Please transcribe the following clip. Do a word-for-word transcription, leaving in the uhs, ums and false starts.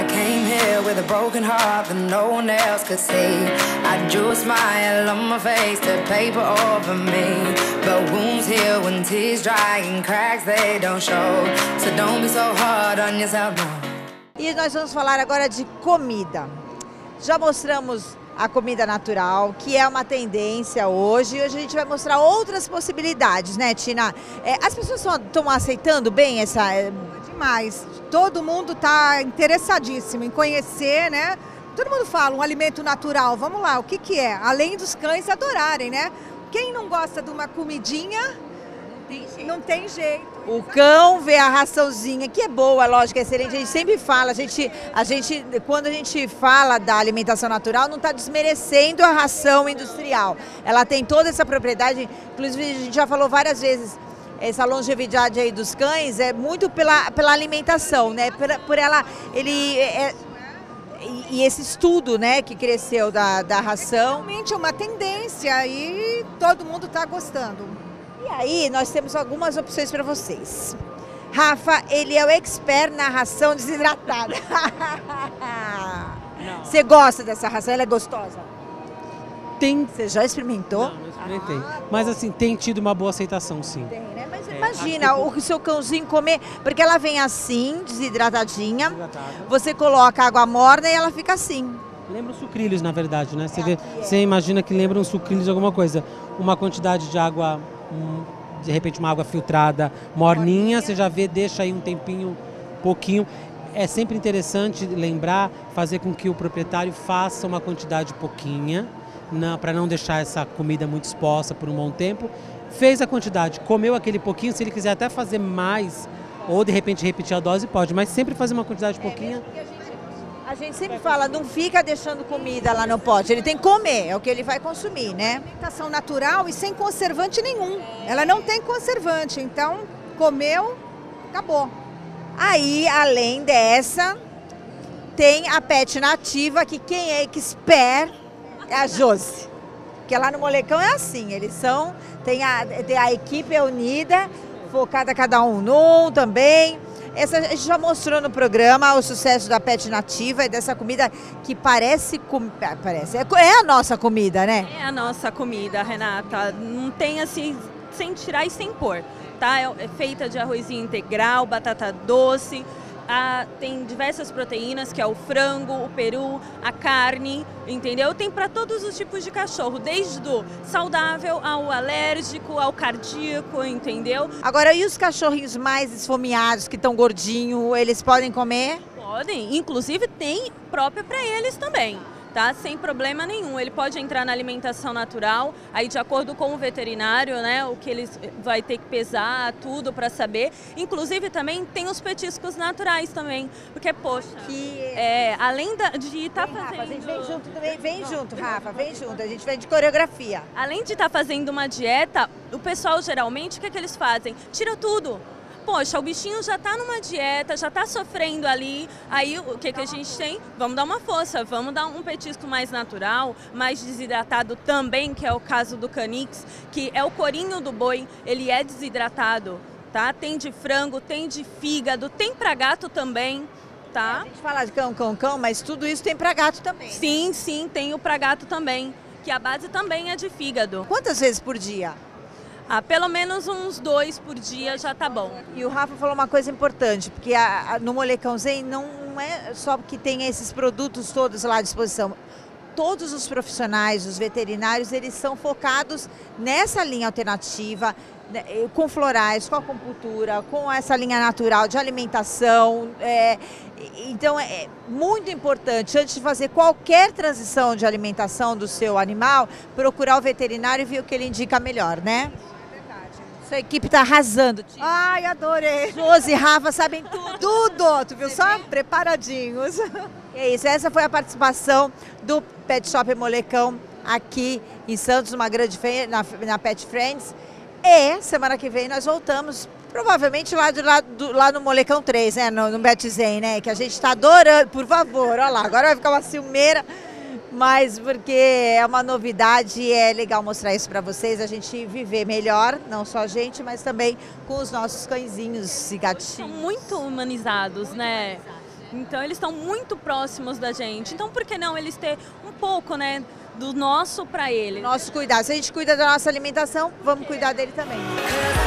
came here with a broken heart that no one else could see. I drew a smile on my face to paper over me, but wounds heal when tears dry and cracks they don't show. So don't be so hard on yourself now. E nós vamos falar agora de comida. Já mostramos a comida natural, que é uma tendência hoje, e hoje a gente vai mostrar outras possibilidades, né, Tina? É, as pessoas estão aceitando bem essa... Demais. Todo mundo está interessadíssimo em conhecer, né? Todo mundo fala um alimento natural. Vamos lá, o que que é? Além dos cães adorarem, né? Quem não gosta de uma comidinha, não tem jeito. O cão vê a raçãozinha, que é boa, lógico, é excelente. A gente sempre fala, a gente, a gente, quando a gente fala da alimentação natural, não está desmerecendo a ração industrial. Ela tem toda essa propriedade, inclusive a gente já falou várias vezes, essa longevidade aí dos cães é muito pela, pela alimentação, né? Por, por ela, ele... É, e, e esse estudo, né, que cresceu da, da ração. Realmente é uma tendência e todo mundo está gostando. E aí nós temos algumas opções para vocês. Rafa, ele é o expert na ração desidratada. Você gosta dessa ração? Ela é gostosa? Tem. Você já experimentou? Não, não experimentei. Ah, mas assim, tem tido uma boa aceitação, sim. Tem, né? Mas é, imagina o que o seu cãozinho comer, porque ela vem assim, desidratadinha, Desidratado. Você coloca água morna e ela fica assim. Lembra os sucrilhos, na verdade, né? Você, É, vê, é. você imagina que lembra um sucrilhos de alguma coisa. Uma quantidade de água, hum, de repente uma água filtrada morninha, morninha, você já vê, deixa aí um tempinho, pouquinho. É sempre interessante lembrar, fazer com que o proprietário faça uma quantidade pouquinha, para não deixar essa comida muito exposta por um bom tempo. Fez a quantidade, comeu aquele pouquinho, se ele quiser até fazer mais, ou de repente repetir a dose, pode, mas sempre fazer uma quantidade pouquinha. É, a, gente, a gente sempre fala, não fica deixando comida lá no pote, ele tem que comer, é o que ele vai consumir, né? Alimentação natural e sem conservante nenhum. Ela não tem conservante, então comeu, acabou. Aí, além dessa, tem a Pet Nativa, que quem é expert é a Josi. Porque lá no Molecão é assim, eles são, tem a, tem a equipe unida, focada cada um num também. Essa, a gente já mostrou no programa o sucesso da Pet Nativa e dessa comida que parece, parece é, é a nossa comida, né? É a nossa comida, Renata. Não tem assim, sem tirar e sem pôr, tá? É, é feita de arrozinho integral, batata doce. Ah, tem diversas proteínas, que é o frango, o peru, a carne, entendeu? Tem para todos os tipos de cachorro, desde o saudável ao alérgico, ao cardíaco, entendeu? Agora, e os cachorrinhos mais esfomeados, que estão gordinhos, eles podem comer? Podem, inclusive tem própria para eles também. Tá? Sem problema nenhum, ele pode entrar na alimentação natural, aí de acordo com o veterinário, né, o que ele vai ter que pesar, tudo para saber. Inclusive também tem os petiscos naturais também, porque poxa, que... é, além da, de estar tá fazendo... Rafa, a gente vem junto também, vem junto, Rafa, vem junto, a gente vem de coreografia. Além de estar tá fazendo uma dieta, o pessoal geralmente, o que é que eles fazem? Tira tudo. Poxa, o bichinho já está numa dieta, já está sofrendo ali, aí o que, que a gente tem? Vamos dar uma força, vamos dar um petisco mais natural, mais desidratado também, que é o caso do Canix, que é o corinho do boi, ele é desidratado, tá? Tem de frango, tem de fígado, tem para gato também, tá? É, a gente fala de cão, cão, cão, mas tudo isso tem para gato também. Sim, sim, tem o para gato também, que a base também é de fígado. Quantas vezes por dia? Ah, pelo menos uns dois por dia já tá bom. E o Rafa falou uma coisa importante, porque a, a, no Molecão Zen não é só que tem esses produtos todos lá à disposição. Todos os profissionais, os veterinários, eles são focados nessa linha alternativa, né, com florais, com acupuntura, com essa linha natural de alimentação. É, então é muito importante, antes de fazer qualquer transição de alimentação do seu animal, procurar o veterinário e ver o que ele indica melhor, né? Sua equipe está arrasando, Tia. Ai, adorei. Josi e Rafa sabem tudo. Tudo, tu viu? Só preparadinhos. É isso, essa foi a participação do Pet Shop Molecão aqui em Santos, uma grande feira, na, na Pet Friends. E semana que vem nós voltamos, provavelmente lá, do, lá, do, lá no Molecão três, né? No, no Pet Zen, né? Que a gente está adorando, por favor, olha lá, agora vai ficar uma ciumeira. Mas porque é uma novidade e é legal mostrar isso para vocês, a gente viver melhor, não só a gente, mas também com os nossos cãezinhos e gatinhos. São muito humanizados, né? Então eles estão muito próximos da gente. Então por que não eles ter um pouco, né, do nosso para eles? Nosso cuidado. Se a gente cuida da nossa alimentação, vamos cuidar dele também.